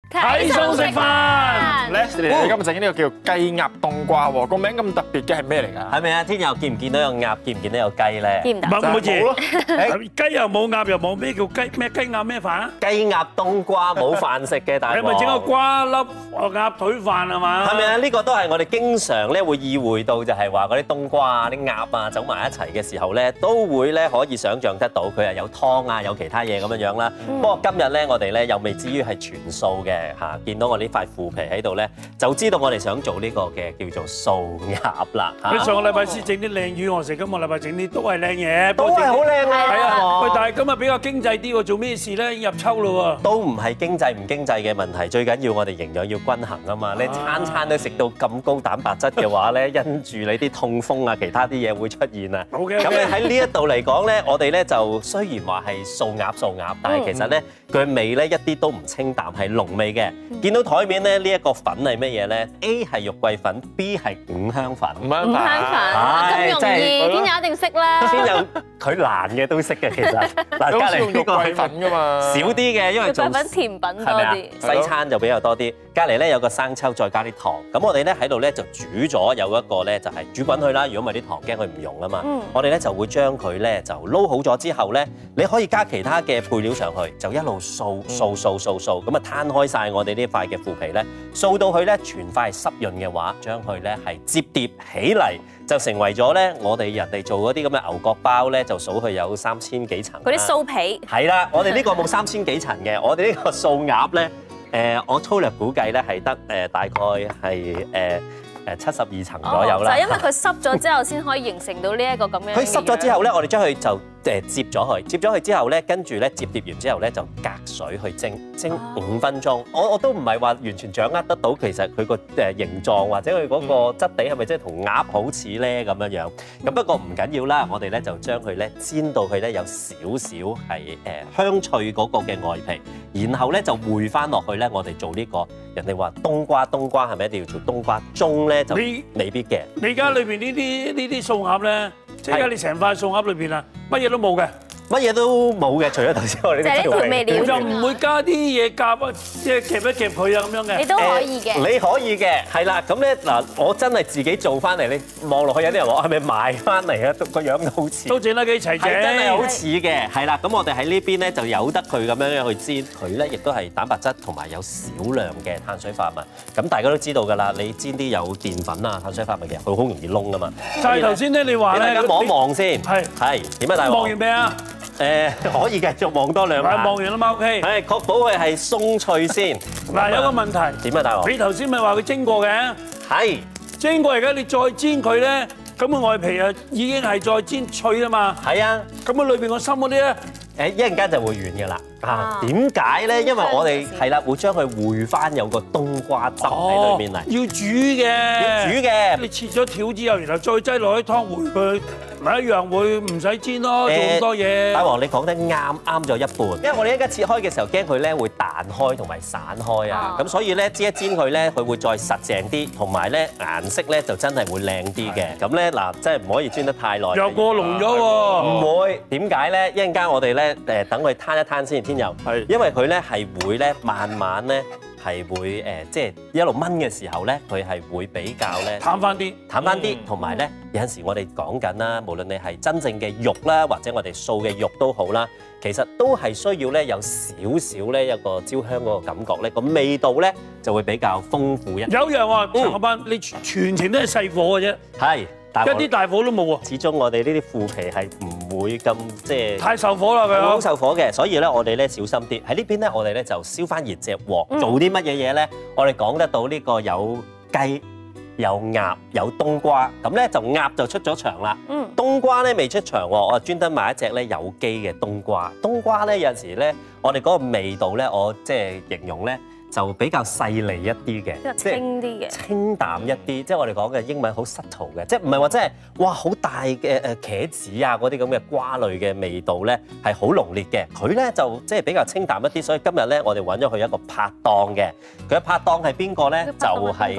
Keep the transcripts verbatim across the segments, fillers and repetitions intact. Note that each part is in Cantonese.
睇餸食飯 ，Leslie，你今日整呢個叫雞鴨冬瓜喎，個名咁特別嘅係咩嚟㗎？ 係咪啊？天佑見唔見到有鴨？見唔見到有雞咧？ 見唔到。 唔好似咯， 雞又冇鴨又冇，咩叫雞咩雞鴨咩飯啊？ 雞鴨冬瓜冇飯食嘅大你咪整個瓜粒鴨腿飯係嘛？ 係咪啊？呢個都係我哋經常咧會意會到，就係話嗰啲冬瓜啊、啲鴨啊走埋一齊嘅時候咧，都會咧可以想像得到佢係有湯啊、有其他嘢咁樣樣啦。不過今日咧，我哋咧又未至於係全素嘅嚇，見到我呢塊腐皮喺度咧，就知道我哋想做呢個嘅叫做素鴨啦嚇。 你上個禮拜先整啲靚魚我食，今個禮拜整啲都係靚嘢， 都係好靚啊！ 係啊，喂，但係今日比較經濟啲喎，做咩事咧？已經入秋咯喎。 都唔係經濟唔經濟嘅問題，最緊要我哋營養要均衡啊嘛！你餐餐都食到咁高蛋白質嘅話咧，因住你啲痛風啊，其他啲嘢會出現啊。 好嘅。 咁你喺呢一度嚟講咧，我哋咧就雖然話係素鴨素鴨，但係其實咧佢味咧一啲都唔清淡，係濃味嘅。見到台面咧呢一個粉係乜嘢咧 ？A 係肉桂粉 ，B 係五香粉。 五香五香粉咁容易，天佑一定識啦。 先有佢難嘅都識嘅，其實嗱，隔離呢個係粉㗎嘛， 少啲嘅，因為做肉桂粉甜品多啲， 西餐就比較多啲。隔離咧有個生抽，再加啲糖。咁我哋咧喺度咧就煮咗有一個咧就係煮滾佢啦。如果唔係啲糖驚佢唔溶啊嘛。 嗯、 我哋咧就會將佢咧就撈好咗之後咧，你可以加其他嘅配料上去，就一路掃掃掃掃掃，咁啊攤開晒我哋呢塊嘅腐皮咧，掃到佢咧全塊濕潤嘅話，將佢咧係摺疊起嚟，就成為咗咧我哋人哋做嗰啲咁嘅牛角包咧，就數佢有三千幾層。 嗰啲酥皮係啦，我哋呢個冇三千幾層嘅，我哋呢個素鴨咧。誒、呃，我粗略估計咧係得誒大概係誒誒七十二層左右啦。 哦、就係、因為佢濕咗之後先可以形成到呢一個咁樣。 佢濕咗之後咧，我哋將佢就誒摺咗佢，摺咗佢之後咧，跟住咧摺疊完之後咧就隔水去蒸，蒸五分鐘。我我都唔係話完全掌握得到其實佢個誒形狀或者佢嗰個質地係咪即係同鴨好似咧咁樣樣。咁不過唔緊要啦，我哋咧就將佢咧煎到佢咧有少少係誒香脆嗰個嘅外皮。然後咧就燴翻落去咧，我哋做呢個人哋話冬瓜冬瓜係咪一定要做冬瓜盅咧？就未必嘅。 你而家裏邊呢啲呢啲素鴨咧，即係而家你成塊素鴨裏邊啊，乜嘢都冇嘅。 乜嘢都冇嘅，除咗頭先我哋啲調味料， 就唔會加啲嘢夾啊，即係夾一夾佢啊咁樣嘅。 你都可以嘅， 你可以嘅，係啦。咁咧嗱，我真係自己做翻嚟，你望落去有啲人話係咪買翻嚟啊？個樣都好似， 都整得幾齊整， 係真係好似嘅，係啦。咁我哋喺呢邊咧就由得佢咁樣樣去煎，佢咧亦都係蛋白質同埋有少量嘅碳水化合物。咁大家都知道㗎啦，你煎啲有澱粉啊、碳水化合物嘅，佢好容易燶㗎嘛。 但係頭先咧，你話咧， 大家望一望先， 係係點啊？大王望完未啊？ 誒可以繼續望多兩下。 望完啦嘛 ，OK。 係確保佢係鬆脆先。 嗱，有個問題。 點啊，大王？ 你頭先咪話佢蒸過嘅？ 係。蒸過而家你再煎佢咧，咁個外皮啊已經係再煎脆啊嘛。 係啊。 咁啊裏邊個心嗰啲咧？ 誒一陣間就會軟嘅啦。啊，點解咧？因為我哋係啦，會將佢燴翻有個冬瓜汁喺裏面嚟。 要煮嘅。 要煮嘅。你切咗條之後，然後再擠落啲湯燴佢。咪一樣會唔使煎咯，做咁多嘢。大王你講得啱，啱咗一半。因為我哋而家切開嘅時候，驚佢咧會彈開同埋散開啊，咁所以咧煎一煎佢咧，佢會再實淨啲，同埋咧顏色咧就真係會靚啲嘅。咁咧嗱，真係唔可以煎得太耐。 又過濃咗喎。 唔會，點解咧？一陣間我哋咧誒等佢攤一攤先，天佑。係。因為佢咧係會咧慢慢咧。係會誒，即係一路炆嘅時候咧，佢係會比較咧淡翻啲， 淡翻啲，同埋咧有陣時我哋講緊啦，無論你係真正嘅肉啦，或者我哋素嘅肉都好啦，其實都係需要咧有少少咧一個焦香嗰個感覺咧，個味道咧就會比較豐富一啲。 有樣話長個班，你全程都係細火嘅啫。 係。 一啲大火都冇喎。 始終我哋呢啲腐皮係唔會咁即係太受火啦佢。 好受火嘅，所以咧我哋咧小心啲。喺呢邊咧我哋咧就燒翻熱隻鑊，嗯、做啲乜嘢嘢咧？我哋講得到呢個有雞、有鴨、有冬瓜，咁咧就鴨就出咗場啦。嗯。冬瓜咧未出場喎，我專登買一隻咧有機嘅冬瓜。冬瓜咧有陣時咧，我哋嗰個味道咧，我即係形容咧。就比較細膩一啲嘅， 即係清啲嘅， 清淡一啲，即係我哋講嘅英文好 subtle 嘅，即係唔係話真係哇好大嘅誒茄子啊嗰啲咁嘅瓜類嘅味道咧係好濃烈嘅，佢咧就即係比較清淡一啲，所以今日咧我哋揾咗佢一個拍檔嘅，佢嘅拍檔係邊個咧？就係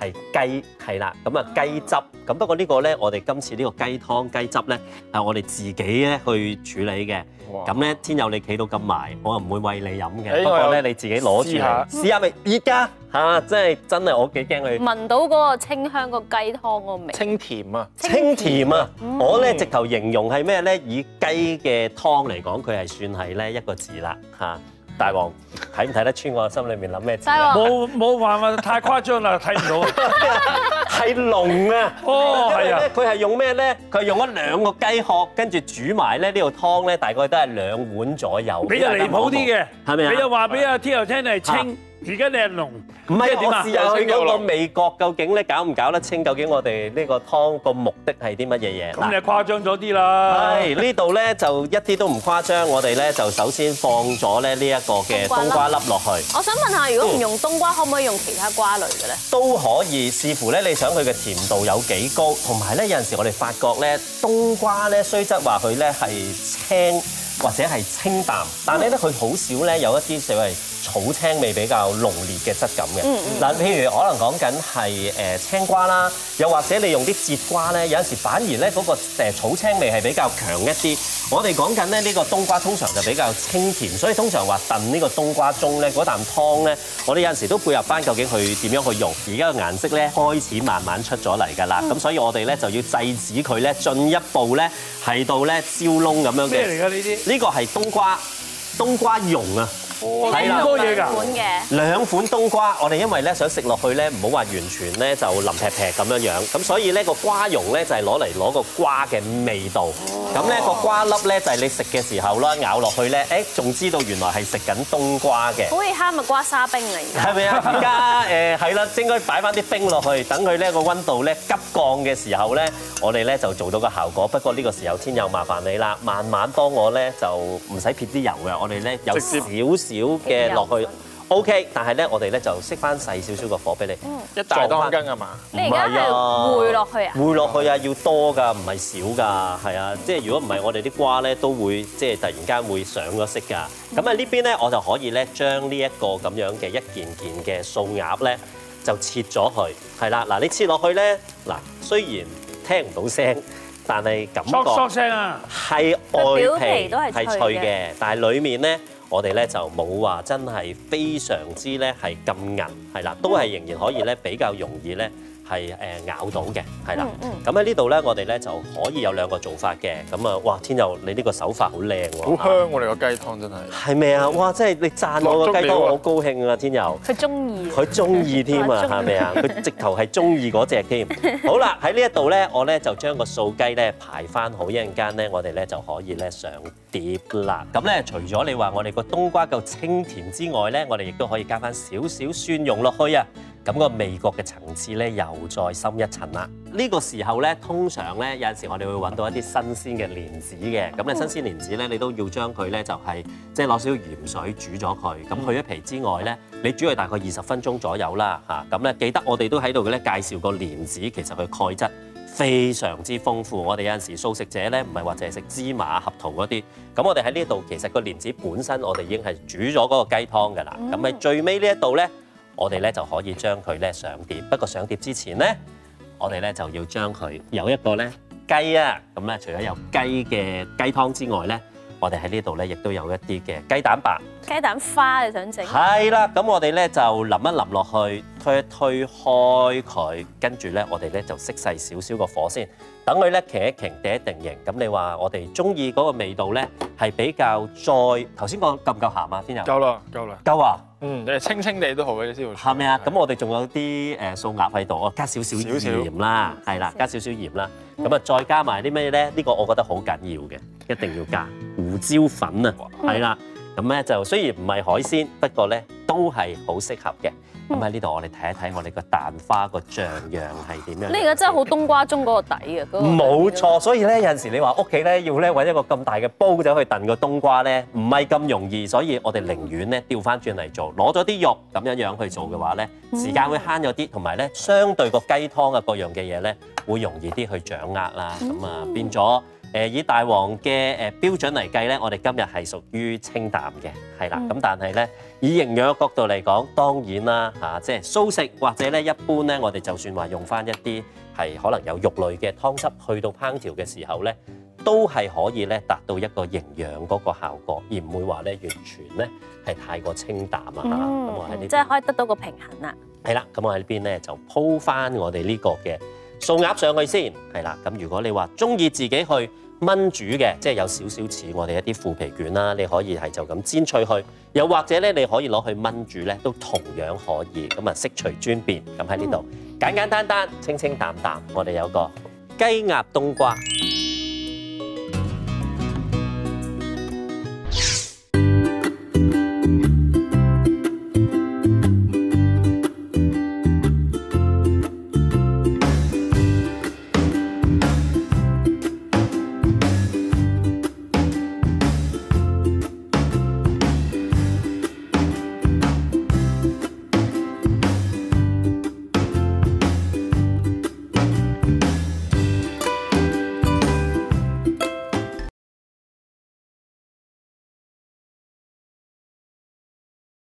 係雞係啦，咁啊雞汁。咁不過呢個咧，我哋今次呢個雞湯雞汁咧係我哋自己咧去處理嘅。咁咧天佑你企到咁埋，我唔會餵你飲嘅。不過咧你自己攞住嚟試下咪而家嚇，真係真係我幾驚佢聞到嗰個清香個雞湯個味， 清甜啊！ 清甜啊！我咧直頭形容係咩咧？以雞嘅湯嚟講，佢係算係咧一個字啦嚇。大王睇唔睇得穿我心裏面諗咩字啊？ 冇冇辦法，太誇張啦，睇唔到。 係濃啊！ 哦，係啊， 佢係用咩咧？佢係用咗兩個雞殼，跟住煮埋咧呢個湯咧，大概都係兩碗左右。 比較離譜啲嘅， 係咪啊？ 你又話俾阿天佑聽你係清，而家你係濃。 唔係我試下去嗰個味覺，究竟咧搞唔搞得清？究竟我哋呢個湯個目的係啲乜嘢嘢？ 咁你誇張咗啲啦。 係呢度咧就一啲都唔誇張，我哋咧就首先放咗咧呢一個嘅冬瓜粒落去。 我想問下，如果唔用冬瓜，可唔可以用其他瓜類嘅咧？ 都可以，視乎咧你想佢嘅甜度有幾高，同埋咧有陣時我哋發覺咧冬瓜咧雖則話佢咧係青或者係清淡，但係咧佢好少咧有一啲所謂草青味比較濃烈嘅質感嘅。嗱，譬如可能講緊係誒青瓜啦，又或者你用啲節瓜咧，有陣時反而咧嗰個誒草青味係比較強一啲。我哋講緊咧呢個冬瓜通常就比較清甜，所以通常話燉呢個冬瓜盅咧嗰啖湯咧，我哋有陣時都配合翻究竟佢點樣去用。而家個顏色咧開始慢慢出咗嚟㗎啦，咁所以我哋咧就要制止佢咧進一步咧係到咧焦燶咁樣嘅。 咩嚟㗎呢啲？ 呢個係冬瓜冬瓜蓉啊！ 係啦，多嘢㗎。 款嘅兩款冬瓜，我哋因為咧想食落去咧，唔好話完全咧就腍劈劈咁樣樣，咁所以咧個瓜蓉咧就係攞嚟攞個瓜嘅味道。咁咧個瓜粒咧就係你食嘅時候啦，咬落去咧，誒仲知道原來係食緊冬瓜嘅。 好似哈密瓜沙冰啊！而家係咪啊？而家誒係啦，應該擺翻啲冰落去，等佢咧個溫度咧急降嘅時候咧，我哋咧就做到個效果。不過呢個時候天佑麻煩你啦，慢慢幫我咧就唔使撇啲油嘅，我哋咧有少少嘅落去 ，OK， 但係咧我哋咧就熄翻細少少個火俾你， 一大當羹係嘛？ 你而家係燴落去啊？ 燴落去啊，要多㗎，唔係少㗎，係啊，即係如果唔係我哋啲瓜咧都會即係突然間會上咗色㗎。咁啊呢邊咧我就可以咧將呢一個咁樣嘅一件件嘅素鴨咧就切咗佢，係啦，嗱你切落去咧，嗱雖然聽唔到聲，但係感覺嗦嗦聲啊， 係外表皮皮都係係脆嘅，但係裡面咧。我哋咧就冇話真係非常之咧係咁韌，係啦，都係仍然可以咧比較容易咧係誒咬到嘅，係啦。咁喺呢度咧，我哋咧就可以有兩個做法嘅。咁啊，哇！天佑你呢個手法好靚喎， 好香我哋個雞湯真係。 係咪啊？哇！真係你讚我個雞湯，我好高興啊！天佑， 佢中意， 佢中意添啊，係咪啊？佢直頭係中意嗰隻添。好啦，喺呢一度咧，我咧就將個素雞咧排翻好，一陣間咧我哋咧就可以咧上碟啦。咁咧除咗你話我哋個冬瓜夠清甜之外咧，我哋亦都可以加翻少少蒜蓉落去啊。咁個味覺嘅層次咧又再深一層啦。呢個時候咧，通常咧有陣時我哋會揾到一啲新鮮嘅蓮子嘅。咁咧新鮮蓮子咧，你都要將佢咧就係即係攞少少鹽水煮咗佢。咁去咗皮之外咧，你煮佢大概二十分鐘左右啦嚇。咁咧記得我哋都喺度嘅咧介紹個蓮子，其實佢鈣質非常之豐富。我哋有陣時素食者咧，唔係話淨係食芝麻、合桃嗰啲。咁我哋喺呢度其實個蓮子本身我哋已經係煮咗嗰個雞湯㗎啦。咁喺最尾呢一度咧。我哋咧就可以將佢咧上碟，不過上碟之前咧，我哋咧就要將佢有一個咧雞啊，咁咧除咗有雞嘅雞湯之外咧，我哋喺呢度咧亦都有一啲嘅雞蛋白、 雞蛋花你想整？ 係啦，咁我哋咧就淋一淋落去，推一推開佢，跟住咧我哋咧就熄細少少個火先，等佢咧擎一擎，定一定型。咁你話我哋中意嗰個味道咧係比較再頭先講夠唔夠鹹啊？天佑？ 夠啦，夠啦。 夠啊！ 嗯，你清清地都好嘅，你先會。 係咪啊？咁我哋仲有啲誒素鴨喺度，我加少少鹽啦，係啦，加少少鹽啦。咁啊，再加埋啲咩咧？呢個我覺得好緊要嘅，一定要加胡椒粉啊，係啦。咁咧就雖然唔係海鮮，不過咧都係好適合嘅。咁喺呢度我哋睇一睇我哋個蛋花個醬樣係點樣。 你而家真係好冬瓜盅嗰個底啊！ 冇錯，所以咧有陣時你話屋企咧要咧揾一個咁大嘅煲走去燉個冬瓜咧，唔係咁容易，所以我哋寧願咧調翻轉嚟做，攞咗啲肉咁樣樣去做嘅話咧，時間會慳咗啲，同埋咧相對個雞湯啊各樣嘅嘢咧會容易啲去掌握啦。咁啊變咗。 誒以大王嘅誒標準嚟計咧，我哋今日係屬於清淡嘅，係啦。咁、嗯、但係咧，以營養嘅角度嚟講，當然啦嚇、啊，即係素食或者咧一般咧，我哋就算話用翻一啲係可能有肉類嘅湯汁去到烹調嘅時候咧，都係可以咧達到一個營養嗰個效果，而唔會話咧完全咧係太過清淡啊嚇。咁、嗯、我喺呢，即係可以得到個平衡啦。 係啦，咁我喺呢邊咧就鋪翻我哋呢個嘅素鴨上去先，係啦。咁如果你話中意自己去燜煮嘅，即係有少少似我哋一啲腐皮卷啦，你可以係就咁煎脆去，又或者咧你可以攞去燜煮咧，都同樣可以。咁啊，悉隨尊便。咁喺呢度簡簡單單、清清淡淡，我哋有個雞鴨冬瓜。